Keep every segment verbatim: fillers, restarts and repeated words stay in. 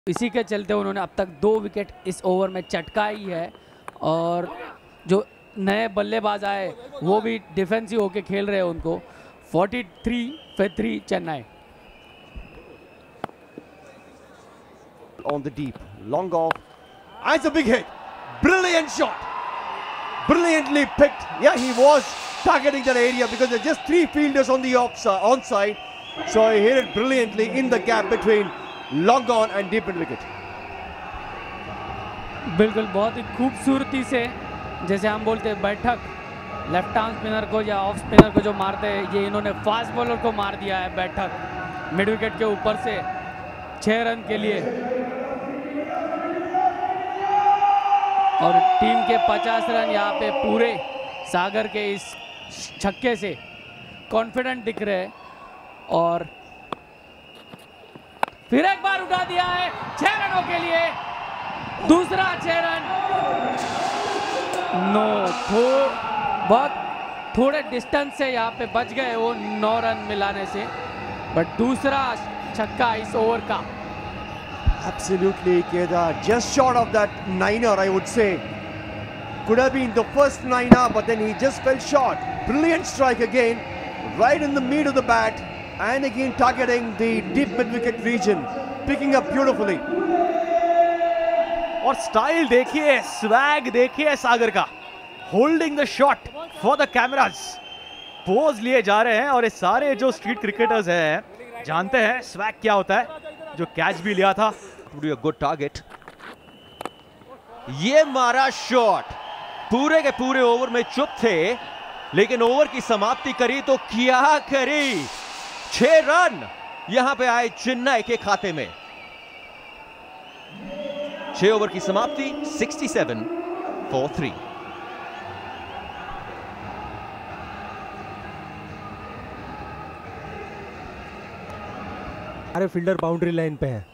इसी के चलते उन्होंने अब तक दो विकेट इस ओवर में चटकाई है और जो नए बल्लेबाज आए वो भी डिफेंसिव होके खेल रहे हैं उनको। तैंतालीस पे three Chennai. On the deep, long off, and it's a big hit. Brilliant shot. Brilliantly picked. Yeah, he was targeting that area because there's just three fielders on the offside, onside. So he hit it brilliantly in the gap between long on and deep mid wicket. बिल्कुल बहुत ही खूबसूरती से, जैसे हम बोलते हैं बैठक, left arm spinner को या ऑफ स्पिनर को जो मारते हैं, ये इन्होंने फास्ट बॉलर को मार दिया है बैठक मिड विकेट के ऊपर से छह रन के लिए। और टीम के पचास रन यहाँ पे पूरे सागर के इस छक्के से कॉन्फिडेंट दिख रहे हैं। और फिर एक बार उठा दिया है छह रनों के लिए, दूसरा छह रन। नो थो बहुत थोड़े डिस्टेंस से यहाँ पे बच गए वो नौ रन मिलाने से, बट दूसरा छक्का इस ओवर का। Absolutely, Kedar. Just short of that niner, I would say. Could have been the first niner, but then he just fell short. Brilliant strike again, right in the meat of the bat, and again targeting the deep mid-wicket region, picking up beautifully. और style देखिए, swag देखिए सागर का, holding the shot for the cameras. Pose लिए जा रहे हैं और ये सारे जो स्ट्रीट क्रिकेटर्स हैं जानते हैं स्वैग क्या होता है। जो कैच भी लिया था, गुड टारगेट, ये मारा शॉट। पूरे के पूरे ओवर में चुप थे, लेकिन ओवर की समाप्ति करी तो क्या करी। छह रन यहां पे आए चेन्नई के खाते में। छह ओवर की समाप्ति, सड़सठ फॉर थ्री। अरे फील्डर बाउंड्री लाइन पे है।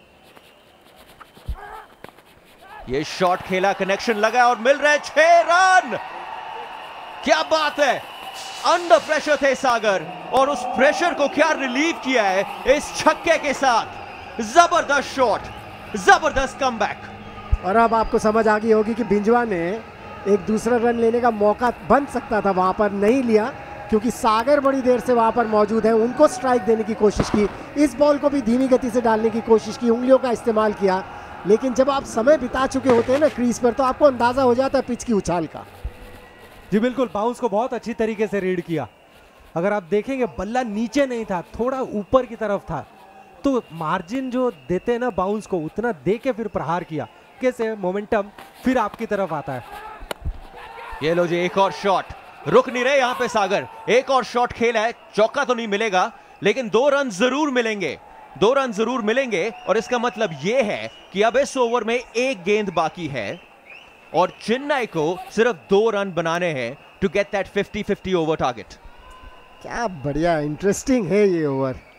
ये शॉट खेला, कनेक्शन लगा और मिल रहे छह रन। क्या बात है, अंडर प्रेशर थे सागर और उस प्रेशर को क्या रिलीव किया है इस छक्के के साथ। जबरदस्त शॉट, जबरदस्त कमबैक। और अब आपको समझ आ गई होगी कि बिंजवा ने एक दूसरा रन लेने का मौका बन सकता था, वहां पर नहीं लिया क्योंकि सागर बड़ी देर से वहां पर मौजूद है। उनको स्ट्राइक देने की कोशिश की, इस बॉल को भी धीमी गति से डालने की कोशिश की, उंगलियों का इस्तेमाल किया, लेकिन जब आप समय बिता चुके होते हैं ना क्रीज पर, तो आपको अंदाजा हो जाता है पिच की उछाल का। जी बिल्कुल, बाउंस को बहुत अच्छी तरीके से रीड किया। अगर आप देखेंगे बल्ला नीचे नहीं था, थोड़ा ऊपर की तरफ था, तो मार्जिन जो देते हैं ना बाउंस को, उतना दे के फिर प्रहार किया, कैसे मोमेंटम फिर आपकी तरफ आता है। ये लो जी, एक और शॉट, रुक नहीं रहे यहां पे सागर। एक और शॉट खेला है, चौका तो नहीं मिलेगा लेकिन दो रन जरूर मिलेंगे, दो रन जरूर मिलेंगे। और इसका मतलब यह है कि अब इस ओवर में एक गेंद बाकी है और चेन्नई को सिर्फ दो रन बनाने हैं to get that fifty fifty over target. क्या बढ़िया इंटरेस्टिंग है ये ओवर।